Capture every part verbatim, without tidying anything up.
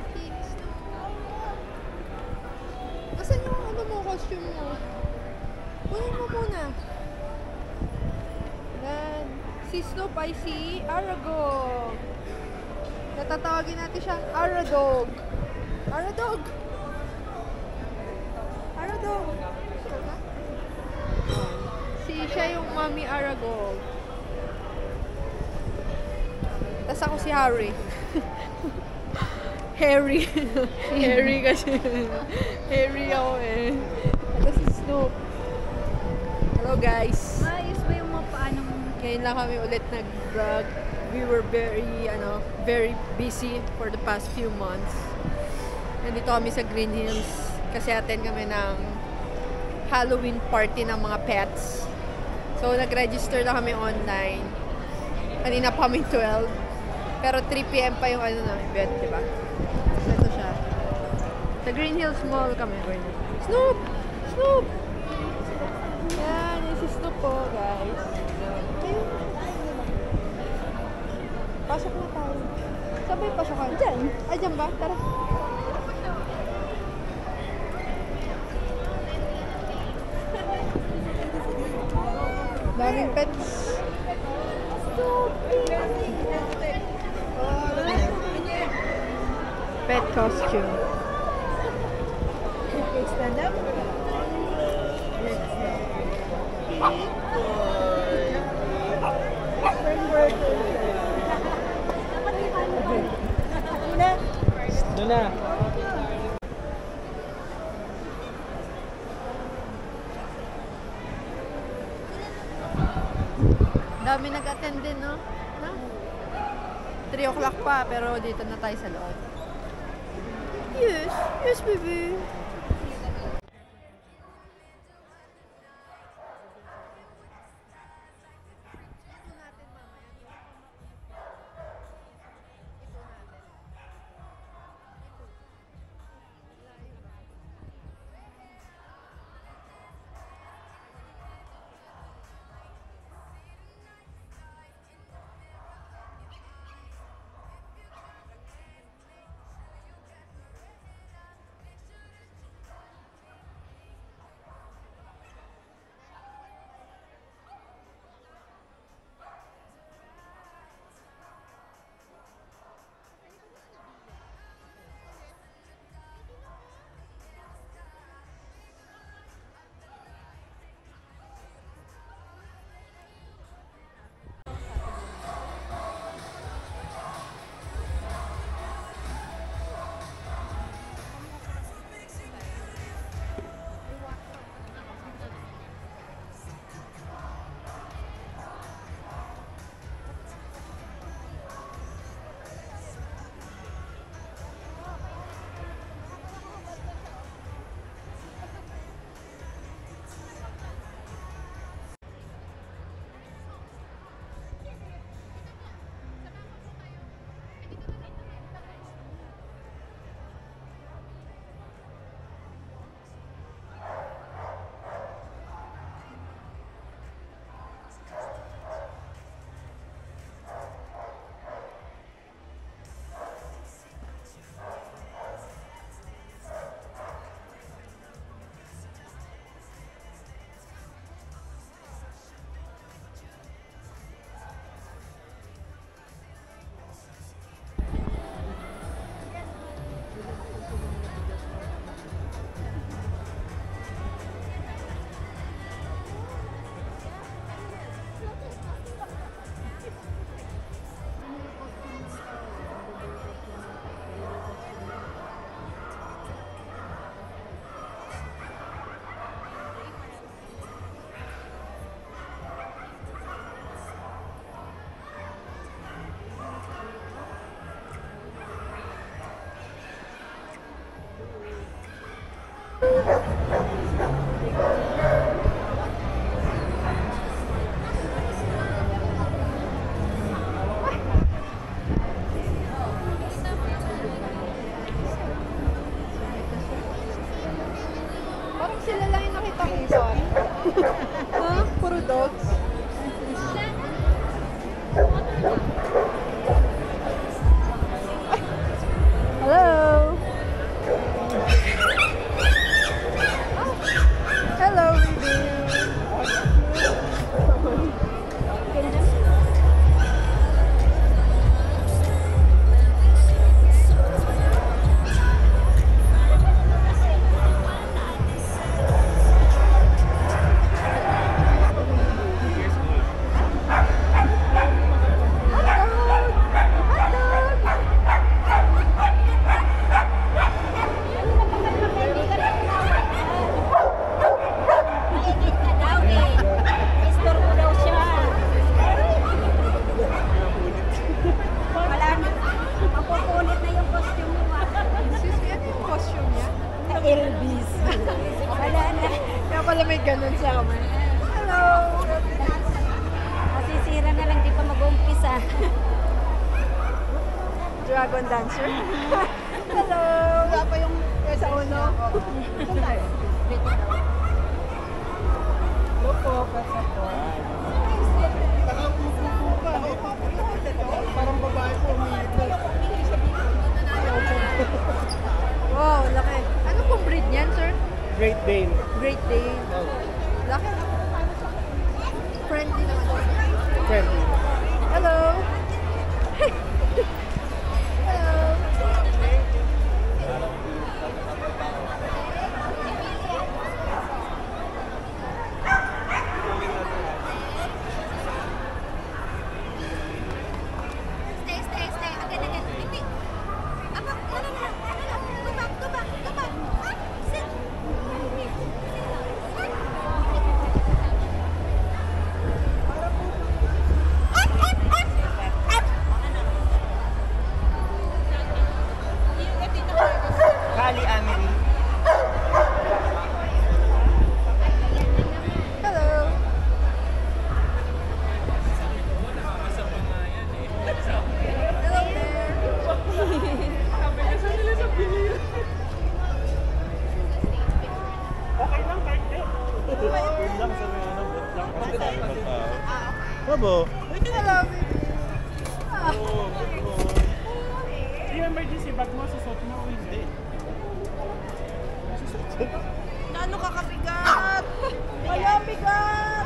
Asan yung ano mo, costume mo? Kunin mo muna. Yan. Si Snoop ay si Aragog. Natatawagin natin siyang Aradog. Aradog! Aradog! Si siya yung Mami Aragog. Tapos ako si Harry. Harry. Harry kasi. Harry ako eh. Ito si Snoop. Hello guys. Ayos ba yung mga paano mo? Ngayon lang kami ulit nag-vlog. We were very, ano, very busy for the past few months. Nandito kami sa Green Hills kasi attend kami ng Halloween party ng mga pets. So, nag-register na kami online. Kanina pa kami twelve. Pero three p m pa yung ano na event, di ba? So, ito siya. Sa Green Hills Mall kami. Snoop! Snoop! Yan, yung si Snoop po, guys. Pasok na tayo. Saan ba yung pasokan? Diyan. Ay, dyan ba? Tara. Daming pets. Pet costume. Stand up? Doon na. Dami nag-attend din, no? No? three o'clock pa, pero dito na tayo sa loob. Yes, yes, baby. Ha? Puro dogs? Ay. Hello? dragon dancer. Hello! Wala pa yung Sa uno. Saan tayo? Hello po, kasi po. Parang babae po, Wow, laki. Ano pong breed niyan, sir? Great Dane. Great Dane. Laki. Friendly naman. Friendly. Hello! Hello! Stay, stay, stay. Again, again. Hindi. Apa, no, no, no. Go back, go back, go back. Up, sit. Up, up, up, up. Kali Amelie. Hello! Hello there! Okay lang, kahit eh. Okay lang sa mga ano, but lang kasi tayo magtao. Babo. Hello, baby! Ah. Oo, good boy. Yung emergency bag mo, susot mo o hindi? Ano ka kabigat? Kaya bigat!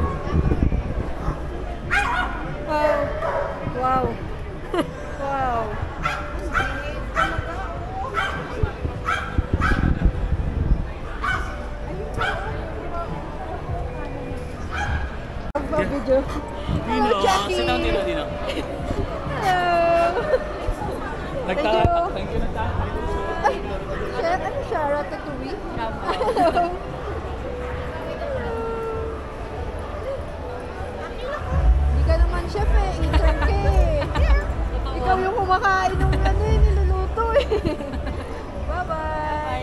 Wow! Wow! Wow! Magpa-video. Hello, Jackie! Sit down, Dino, Dino. Hello! Nagta- Thank you. Thank you, nagta- Ay, siya, ano siya? Ratatouille? Hello! Hindi ka naman chef eh. Intern ka eh. Ikaw yung kumakain ng ano eh, niluluto eh. Bye-bye!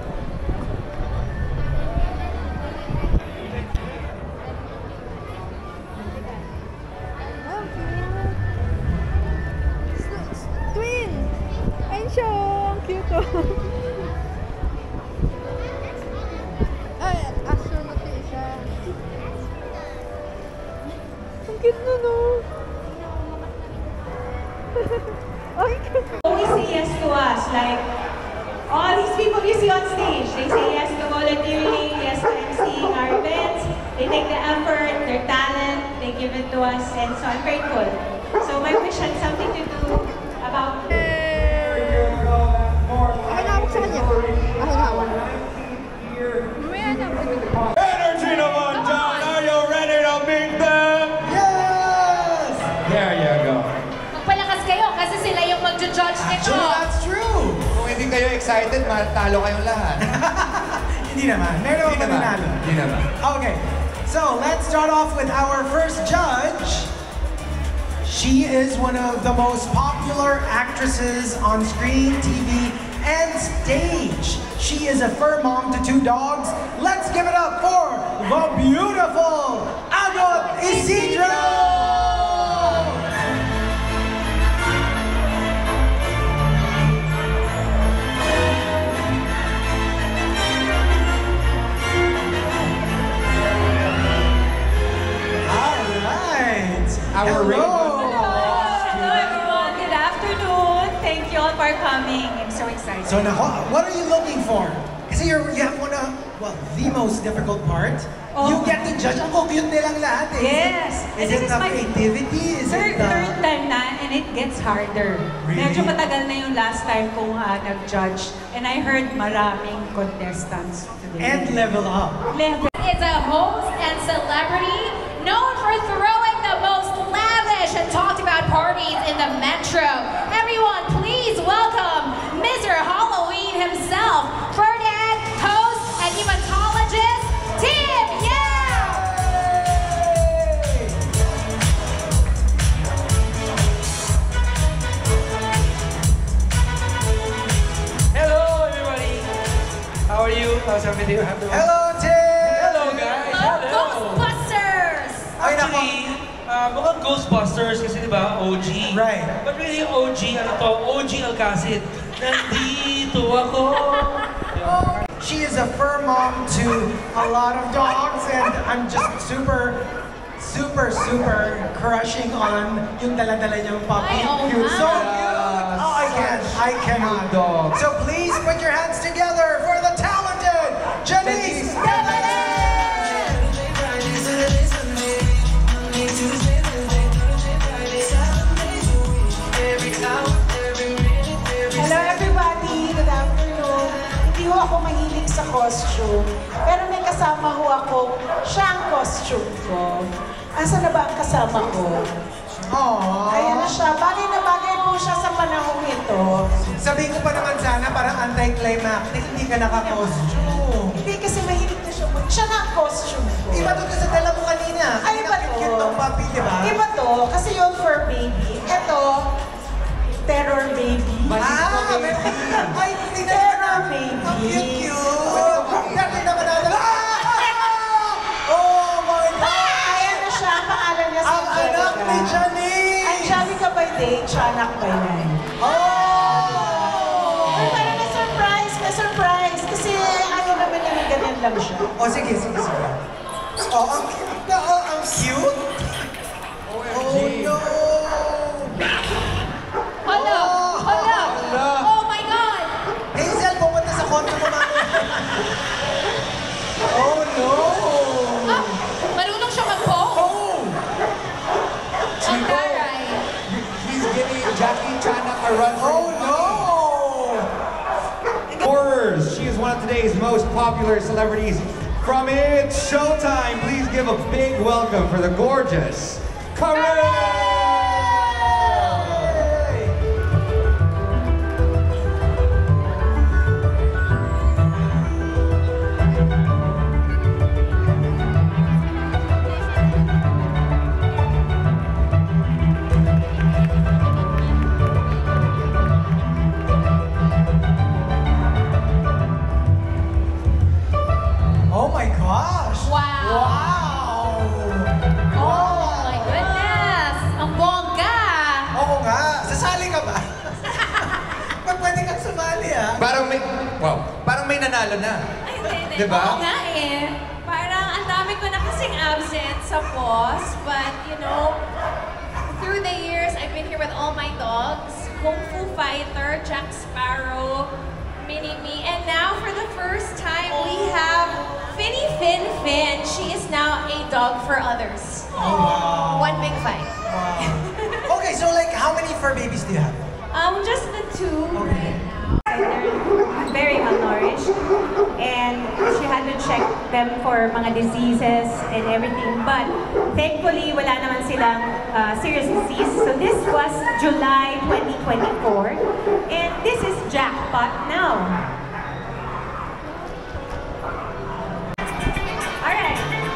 Oh, cute. S- s- Twin! Ayun siya, ang cute oh. Ay, astronaut yung isa. Ang cute na no. Ay, cute. Always say yes to us. Like, all these people you see on stage, they say yes to volunteering, yes to emceeing our events. They take the effort, their talent, they give it to us, and so I'm grateful. So my wish had something to do about Ako na hawak sa kanya. Ako na hawak. Mamaya na. Energy naman dyan! Are you ready to meet them? Yes! There you go. Magpalakas kayo kasi sila yung magjo-judge nito. Actually, that's true! Kung hindi kayo excited, matalo kayong lahat. Hindi naman. Meron Hindi ako naman. nanalo. Hindi naman. Okay, so let's start off with our first judge. She is one of the most popular actresses on screen, T V, and stage. She is a fur mom to two dogs. Let's give it up for the beautiful Agot Isidro! All right. Our rainbow. Hello everyone, good afternoon. Thank you all for coming. I'm so excited. So now, what are you looking for? Kasi you're, you have one of, well, the most difficult part. Oh. You get to judge. Ang cute nilang lahat eh. Yes. Is And it, is this it is the my creativity? Is Third, it the... third time na, and it gets harder. Really? Medyo matagal na yung last time kong uh, nag-judge. And I heard maraming contestants today. And level up. Level. Is a host and celebrity known for throwing the most lavish and talked about parties in the metro. Everyone, please welcome Mister Halloween himself, Ferdinand, host and hematologist, Tim Yao! Hello, everybody. How are you? How's everything? Everyone? Hello, Tim! Hello, guys. Love Ghostbusters! Ay, nako. Actually, uh, Ah, mukhang Ghostbusters kasi di ba, O G. Right. But really yung O G, ano to, O G Alcacid. Nandito ako. She is a fur mom to a lot of dogs, and I'm just super, super, super crushing on yung dala-dala niyang puppy. Ay, oo Cute. nga. So cute! Oh, I can't, I cannot. dog. So please put your hands together for the talented Janice Debele! Hello everybody, good afternoon. Hindi ho ako mahilig sa costume, pero may kasama ho ako, siya ang costume ko. Asa na ba ang kasama ko? Aww. Ayan na siya, bagay na bagay po siya sa panahong ito. Sabihin ko pa naman sana parang anti-climactic, hindi ka naka-costume. Hindi kasi mahilig na siya, siya na ang costume ko. Iba to sa dala mo kanina. Ay, iba to. Cute ng puppy, di ba? Iba to, kasi yung fur baby. Ito, terror baby. Ah, may ay, hindi na Terror baby. Ang cute-cute. Dati naman natin. Oh my God! Ayan na siya, ang pangalan niya si Ang anak ni Janice! Angelica by day, Chanak by night. Oh! Ay, parang may surprise, may surprise. Kasi ano naman yung ganyan lang siya. Oh, sige, sige, sige. Oh, ang cute. Oh, ang cute. Oh, no! Hala! Hala! Oh my God! Hazel, pumunta sa kondo mo namin. Oh, no! Ah! Marunong siya mag-pong? Oh! Ang taray. He's giving Jackie Chanak a run for Oh, his no! Horrors. She is one of today's most popular celebrities. From It's Showtime, please give a big welcome for the gorgeous Karen! Oh my gosh! Wow! Wow! Oh my goodness! Ang bongga! Oo nga, sasali ka ba? Pag pwede kang sumali ah. Parang may, wow, parang may nanalo na. Ay, hindi, hindi. Diba? Oo nga eh. Parang ang dami ko na kasing absent sa P O S. But, you know, through the years, I've been here with all my dogs. Kung Fu Fighter, Jack Sparrow, Mini-Me. And now, for the first time, we have Finny Fin Fin. She is now a dog for others. wow. One big fight. Wow. Okay, so like, how many fur babies do you have? Um, just the two Okay. right now. They're very malnourished, and she had to check them for mga diseases and everything. But thankfully, wala naman silang uh, serious disease. So this was July twenty twenty-four, and this is Jackpot now. All right.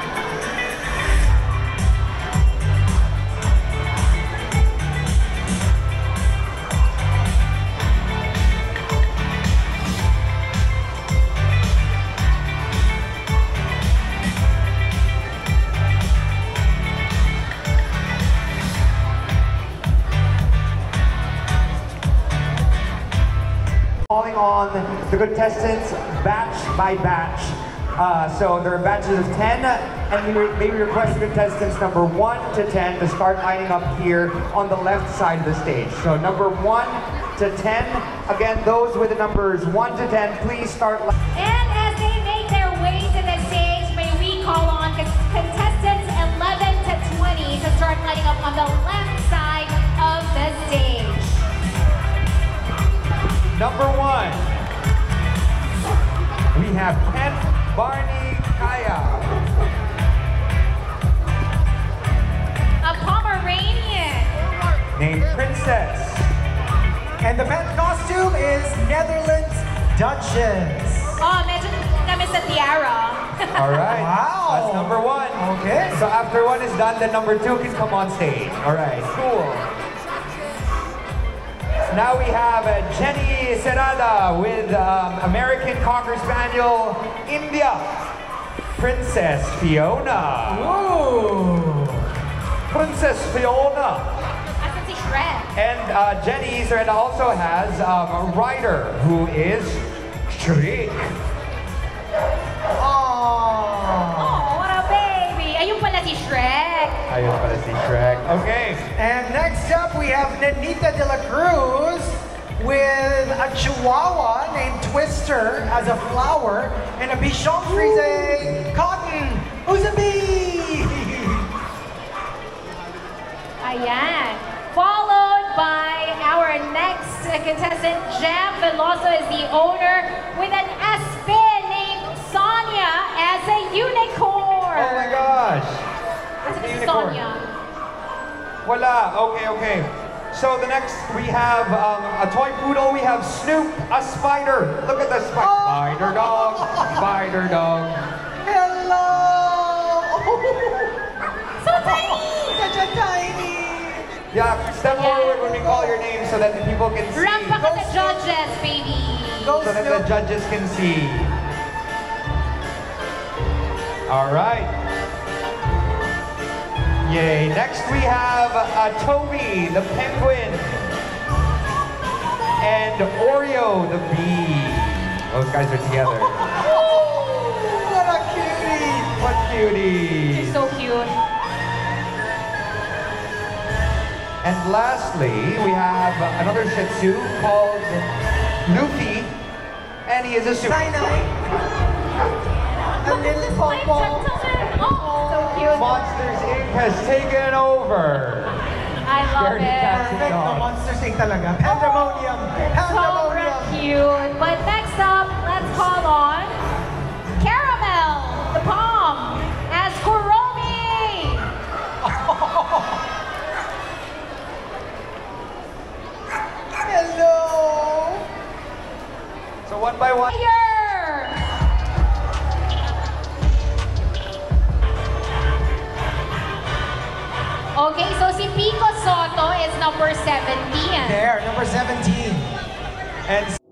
Calling on the contestants batch by batch. Uh, so there are batches of ten, and we re maybe request the contestants number one to ten to start lining up here on the left side of the stage. So number one to ten, again, those with the numbers one to ten, please start. And as they make their way to the stage, may we call on contestants eleven to twenty to start lining up on the left side of the stage. Number one, we have Ken Barney Kaya. A Pomeranian. Named Princess. And the pet costume is Netherlands Duchess. Oh, medyo kami sa tiara. All right. Wow. That's number one. Okay. So after one is done, then number two can come on stage. All right. Cool. Now we have uh, Jenny Serrada with um, American Cocker Spaniel, India, Princess Fiona. Ooh. Princess Fiona. Asan si Shrek? And uh, Jenny's and also has um, Ryder, who is Shriek. Oh, what a baby! Ayun pala si Shrek. Ayun pala si Shrek. Okay. And next up, we have Nenita de la Cruz with a chihuahua named Twister as a flower and a Bichon Frise cotton who's a bee. Ayan. Followed by our next contestant, Jam Veloso is the owner with an Aspen named Sonia as a unicorn. Oh my gosh. What's The it, unicorn. Sonia? Voila. Okay, okay. So the next we have um, a toy poodle. We have Snoop, a spider. Look at the spi Oh. spider dog. Spider dog. Hello! So tiny! Such a tiny! Yeah, step forward when we call your name so that the people can see. Rampa ka sa judges, baby! Go So that the Snoop. judges can see. All right. Yay. Next we have uh, Toby, the penguin. And Oreo, the bee. Those guys are together. What a cutie! What cuties. You're so cute. And lastly, we have another Shih Tzu called Luffy. And he is a super. Nai-Nai. A little My popo. gentleman! Oh, so cute. Monsters Incorporated has taken over. I love Scaredy it. Cat. Perfect. The Monsters Incorporated talaga. Pandemonium. Sobrang Pandemonium. cute. But next up, let's call on Caramel, the Palm, as Kuromi. Hello! So one by one. Here. Okay, so si Pico Soto is number seventeen. There, number seventeen. And